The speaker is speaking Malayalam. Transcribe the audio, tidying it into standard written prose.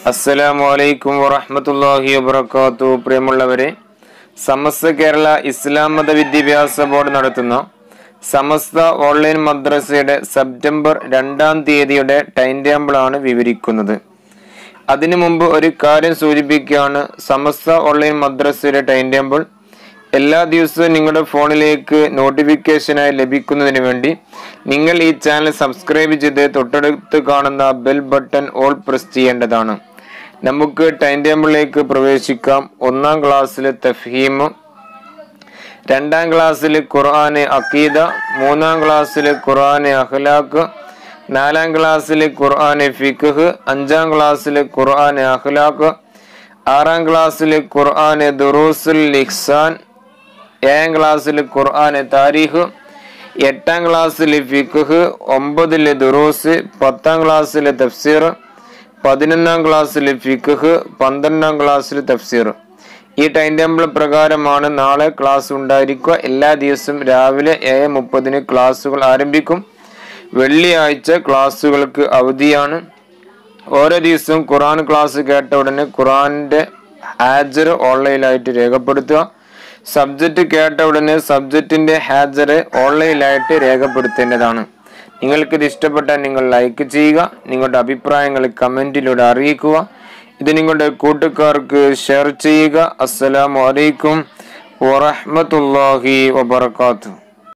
അസ്സലാമു അലൈക്കും വറഹ്മത്തുള്ളാഹി വബറകാതുഹു. പ്രിയമുള്ളവരെ, സമസ്ത കേരള ഇസ്ലാം മത വിദ്യാഭ്യാസ ബോർഡ് നടത്തുന്ന സമസ്ത ഓൺലൈൻ മദ്രസയുടെ സെപ്റ്റംബർ 2-ാം തീയതിയുടെ ടൈം ടേബിൾ ആണ് വിവരിക്കുന്നത്. അതിനു മുമ്പ് ഒരു കാര്യം സൂചിപ്പിക്കുകയാണ്. സമസ്ത ഓൺലൈൻ മദ്രസയുടെ ടൈം ടേബിൾ എല്ലാ ദിവസവും നിങ്ങളുടെ ഫോണിലേക്ക് നോട്ടിഫിക്കേഷനായി ലഭിക്കുന്നതിന് വേണ്ടി നിങ്ങൾ ഈ ചാനൽ സബ്സ്ക്രൈബ് ചെയ്ത് തൊട്ടടുത്ത് കാണുന്ന ബെൽ ബട്ടൺ ഓൾ പ്രസ് ചെയ്യേണ്ടതാണ്. നമുക്ക് ടൈം ടേബിളിലേക്ക് പ്രവേശിക്കാം. 1-ാം ക്ലാസ്സിൽ തഫ്ഹീം, 2-ാം ക്ലാസ്സിൽ ഖുർആൻ അഖീദ, 3-ാം ക്ലാസ്സിൽ ഖുർആൻ അഖ്ലാഖ്, 4-ാം ക്ലാസ്സിൽ ഖുർആൻ ഫിഖ്, 5-ാം ക്ലാസ്സിൽ ഖുർആൻ അഖ്ലാഖ്, 6-ാം ക്ലാസ്സിൽ ഖുർആൻ ദുറൂസുൽ ഇഹ്സാൻ, 7-ാം ക്ലാസ്സിൽ ഖുർആൻ താരീഖ്, 8-ാം ക്ലാസ്സിൽ ഫിഖ്, 9-ൽ ദുറൂസ്, 10-ാം ക്ലാസ്സിൽ തഫ്സീർ, 11-ാം ക്ലാസ്സിൽ ഫിഖ്, 12-ാം ക്ലാസ്സിൽ തഫ്സീർ. ഈ ടൈം ടേബിൾ പ്രകാരമാണ് നാളെ ക്ലാസ് ഉണ്ടായിരിക്കുക. എല്ലാ ദിവസവും രാവിലെ 7:30 ക്ലാസ്സുകൾ ആരംഭിക്കും. വെള്ളിയാഴ്ച ക്ലാസ്സുകൾക്ക് അവധിയാണ്. ഓരോ ദിവസവും ഖുർആൻ ക്ലാസ് കേട്ട ഉടനെ ഖുർആന്റെ ഹാജർ ഓൺലൈനായിട്ട് രേഖപ്പെടുത്തുക. സബ്ജക്റ്റ് കേട്ട ഉടനെ സബ്ജക്റ്റിന്റെ ഹാജർ ഓൺലൈനായിട്ട് രേഖപ്പെടുത്തേണ്ടതാണ്. നിങ്ങൾക്കിത് ഇഷ്ടപ്പെട്ടാൽ നിങ്ങൾ ലൈക്ക് ചെയ്യുക. നിങ്ങളുടെ അഭിപ്രായങ്ങൾ കമന്റിലൂടെ അറിയിക്കുക. ഇത് നിങ്ങളുടെ കൂട്ടുകാർക്ക് ഷെയർ ചെയ്യുക. അസ്സലാമു അലൈക്കും വറഹ്മത്തുള്ളാഹി വബറകാതുഹു.